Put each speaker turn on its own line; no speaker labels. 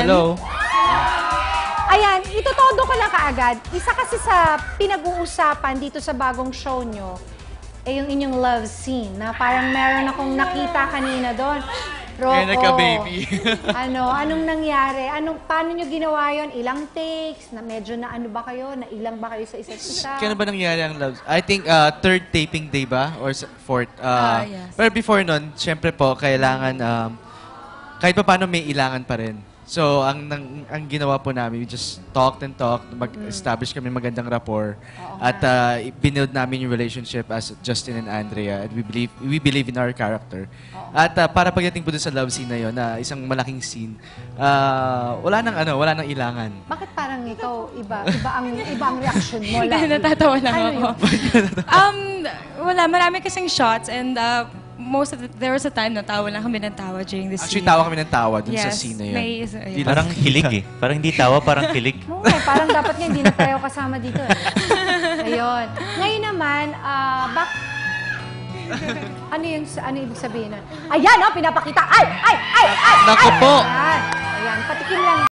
Hello.
Ayan, itutodo ko lang kaagad. Isa kasi sa pinag-uusapan dito sa bagong show nyo, yung inyong love scene, na parang meron akong nakita kanina doon. Rocco,
Kaya nagka-baby.
anong nangyari? Paano nyo ginawa yun? Ilang takes? Na medyo na ano ba kayo? Na ilang ba kayo sa isa't isa?
Kailan ba nangyari ang love? I think third taping day ba? Or fourth?
Yes.
Pero before nun, syempre po, kailangan, kahit pa paano may ilangan pa rin. So, ang ginawa po namin, we just talked and talked, mag-establish kami magandang rapport. At binuild namin yung relationship as Justin and Andrea. And we believe in our character. At para pagdating po dun sa love scene na yun, na isang malaking scene, wala nang ilangan.
Bakit parang ikaw, iba ang reaction mo lang?
Natatawa lang
Ano
ako. Wala, marami kasing shots and there was a time na tawa lang kami ng tawa during the scene.
Actually, tawa kami ng tawa dun sa
Yes,
scene na yun.
may-
Parang hilig eh. Parang hindi tawa, parang kilig.
Oo, parang dapat nga hindi na tayo kasama dito. Ayun. Ngayon naman, ano ibig sabihin nun? Ayan, pinapakita. Ay!
Naku po!
Ayan, patikim lang.